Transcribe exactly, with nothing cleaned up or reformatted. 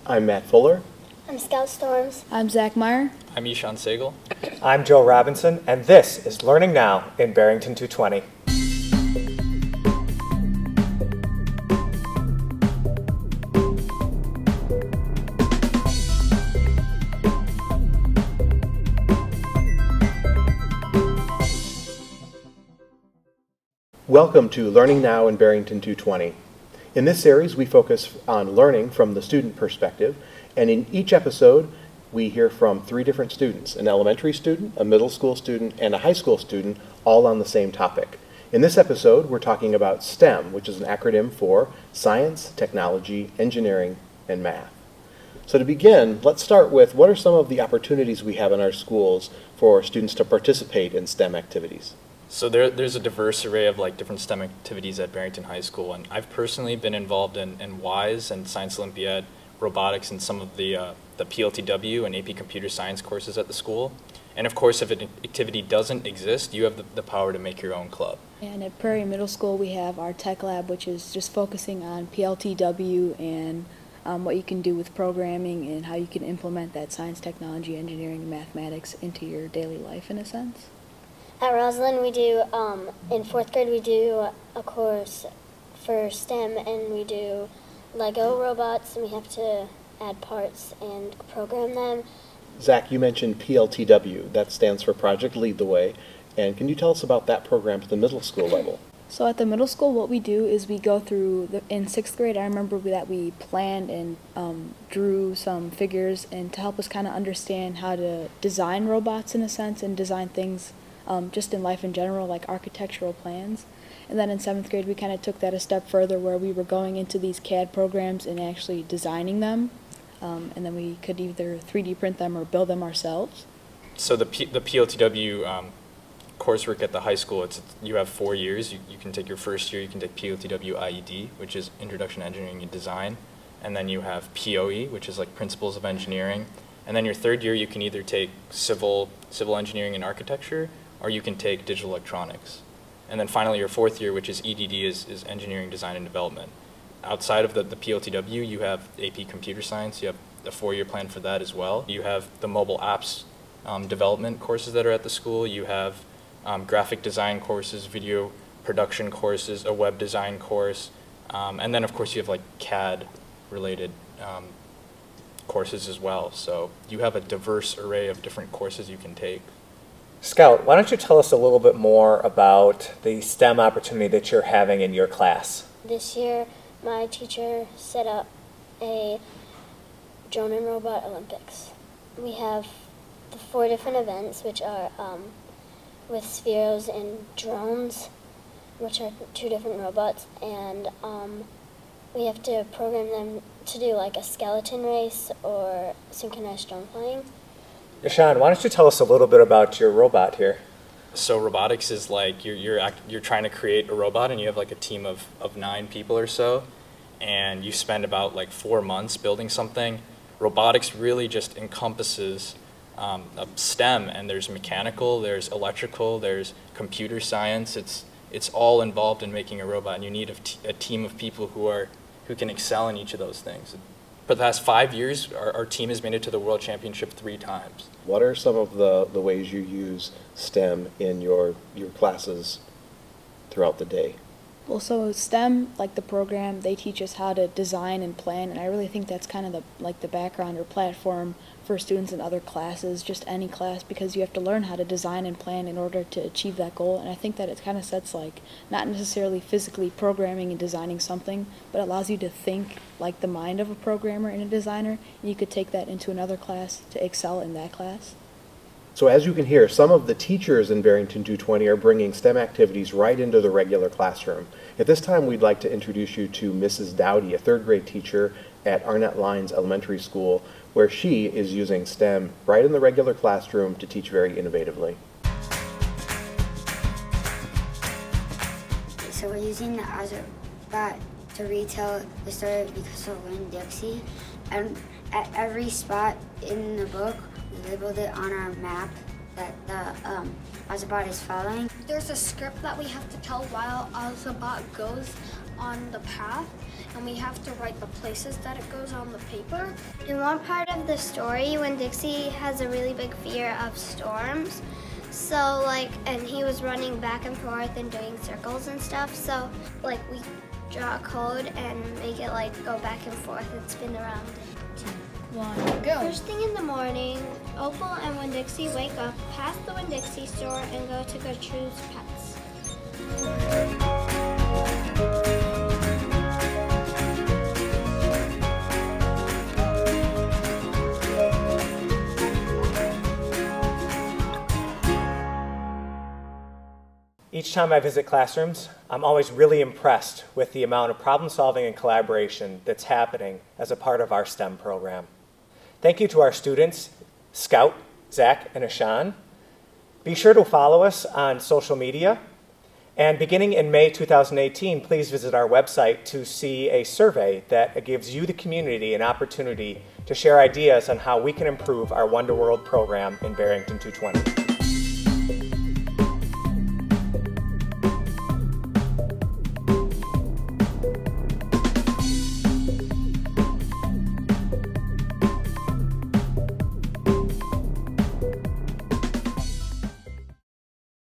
I'm Matt Fuller. I'm Scout Storms. I'm Zach Meyer. I'm Ishan Segal. I'm Joe Robinson, and this is Learning Now in Barrington two twenty. Welcome to Learning Now in Barrington two twenty. In this series, we focus on learning from the student perspective, and in each episode, we hear from three different students, an elementary student, a middle school student, and a high school student, all on the same topic. In this episode, we're talking about STEM, which is an acronym for Science, Technology, Engineering, and Math. So to begin, let's start with what are some of the opportunities we have in our schools for students to participate in STEM activities? So there, there's a diverse array of like different STEM activities at Barrington High School, and I've personally been involved in, in WISE and Science Olympiad, robotics, and some of the, uh, the P L T W and A P Computer Science courses at the school. And of course, if an activity doesn't exist, you have the, the power to make your own club. And at Prairie Middle School, we have our tech lab, which is just focusing on P L T W and um, what you can do with programming and how you can implement that science, technology, engineering, and mathematics into your daily life in a sense. At Roslyn, we do, um, in fourth grade, we do a course for STEM, and we do Lego robots, and we have to add parts and program them. Zach, you mentioned P L T W. That stands for Project Lead the Way. And can you tell us about that program at the middle school level? So at the middle school, what we do is we go through, the, in sixth grade, I remember that we planned and um, drew some figures and to help us kind of understand how to design robots in a sense and design things Um, just in life in general, like architectural plans. And then in seventh grade, we kind of took that a step further where we were going into these C A D programs and actually designing them. Um, and then we could either three D print them or build them ourselves. So the, P, the P L T W um, coursework at the high school, it's, you have four years. You, you can take your first year, you can take P L T W I E D, which is Introduction to Engineering and Design. And then you have P O E, which is like Principles of Engineering. And then your third year, you can either take Civil, civil Engineering and Architecture, or you can take digital electronics. And then finally your fourth year, which is E D D, is, is engineering, design, and development. Outside of the, the P L T W, you have A P computer science, you have the four-year plan for that as well. You have the mobile apps um, development courses that are at the school, you have um, graphic design courses, video production courses, a web design course, um, and then of course you have like C A D related um, courses as well. So you have a diverse array of different courses you can take. Scout, why don't you tell us a little bit more about the STEM opportunity that you're having in your class? This year, my teacher set up a drone and robot Olympics. We have the four different events, which are um, with Spheros and drones, which are two different robots, and um, we have to program them to do like a skeleton race or synchronized drone flying. Ishan, why don't you tell us a little bit about your robot here? So robotics is like you're, you're, act, you're trying to create a robot and you have like a team of, of nine people or so, and you spend about like four months building something. Robotics really just encompasses um, STEM, and there's mechanical, there's electrical, there's computer science. It's, it's all involved in making a robot, and you need a, t a team of people who, are, who can excel in each of those things. For the past five years, our, our team has made it to the World Championship three times. What are some of the, the ways you use STEM in your, your classes throughout the day? Well, so STEM, like the program, they teach us how to design and plan, and I really think that's kind of the like the background or platform for students in other classes, just any class, because you have to learn how to design and plan in order to achieve that goal. And I think that it kind of sets like not necessarily physically programming and designing something, but allows you to think like the mind of a programmer and a designer, and you could take that into another class to excel in that class. So as you can hear, some of the teachers in Barrington two twenty are bringing STEM activities right into the regular classroom. At this time, we'd like to introduce you to Missus Dowdy, a third grade teacher at Arnett Lines Elementary School, where she is using STEM right in the regular classroom to teach very innovatively. So we're using the Ozobot to retell the story of the Coastal Winn-Dixie, and at every spot in the book, we labeled it on our map that the um, Ozobot is following. There's a script that we have to tell while Ozobot goes on the path, and we have to write the places that it goes on the paper. In one part of the story, Winn-Dixie has a really big fear of storms. So like, and he was running back and forth and doing circles and stuff. So like we draw a code and make it like go back and forth and spin around. One. Go. First thing in the morning, Opal and Winn-Dixie wake up, pass the Winn-Dixie store, and go to Gertrude's Pets. Each time I visit classrooms, I'm always really impressed with the amount of problem solving and collaboration that's happening as a part of our STEM program. Thank you to our students, Scout, Zach, and Ashan. Be sure to follow us on social media. And beginning in May two thousand eighteen, please visit our website to see a survey that gives you, the community, an opportunity to share ideas on how we can improve our Wonder World program in Barrington two twenty.